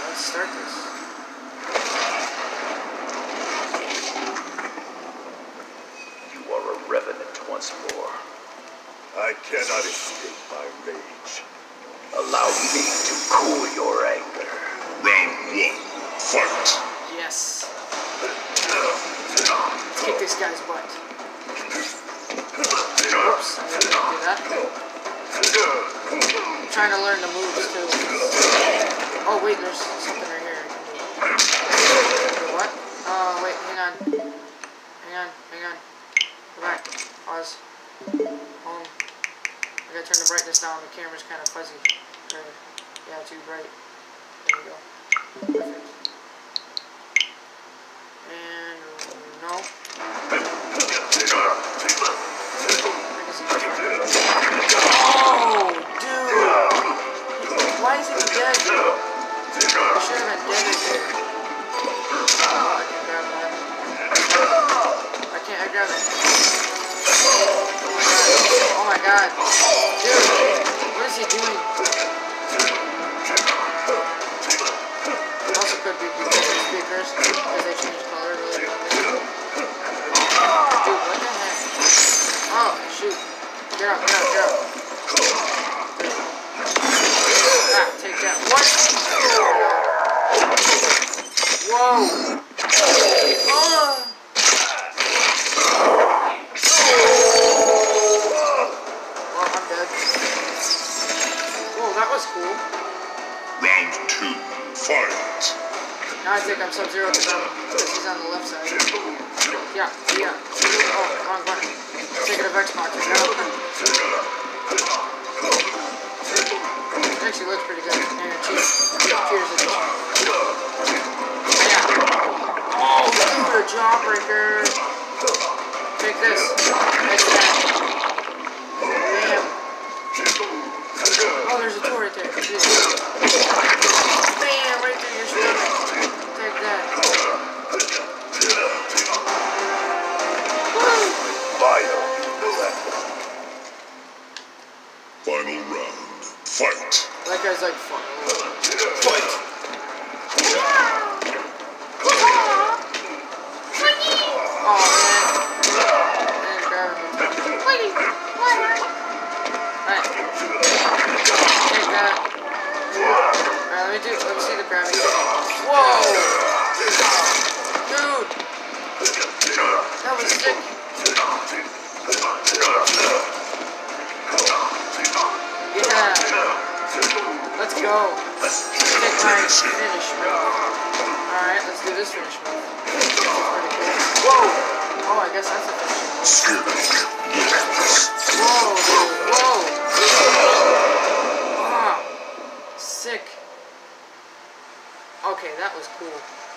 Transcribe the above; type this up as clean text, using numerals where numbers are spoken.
let's start this. You are a revenant once more. I cannot escape my rage. Allow me to cool your anger. Round 1, fight! Yes. Let's kick this guy's butt. Oops, I didn't do that. I'm trying to learn the moves too. Oh wait, there's something right here I can do. Wait, what? Oh wait, hang on. Hang on. Go back. Pause. Home. I gotta turn the brightness down, the camera's kinda fuzzy. Or, yeah, too bright. There you go. Perfect. And no. Oh, dude! Why is he dead? He should have been dead right there. Oh, I can grab that. I grab it. Oh my god. Dude, what is he doing? It also could be because of the speakers, because they changed color really well. Dude, what the heck? Oh, shoot. Get up. Ah, take that. What? Whoa. Oh. Well, I'm dead. Whoa, that was cool. Round 2, fight! Now I think I'm Sub-Zero because he's on the left side. Yeah. Oh, wrong button. Taking a Vex box now. It actually looks pretty good. And cheers edition. Yeah. Oh, dude, a jawbreaker. Take this. Take that. Bam. Oh, there's a tool right there. Jeez. Bam, right through your stomach. Take that. Final round, fight! That guy's like, fuck. Fight! Oh, man. I didn't grab him. Alright. Take that. Alright, let me see the grabbing. Whoa! Dude! That was sick. Yeah. Let's go. Take my finish move. Alright, let's do this finish move. That's pretty cool. Whoa! Oh, I guess that's a finish move. Whoa, dude. Whoa! Ah. Sick. Okay, that was cool.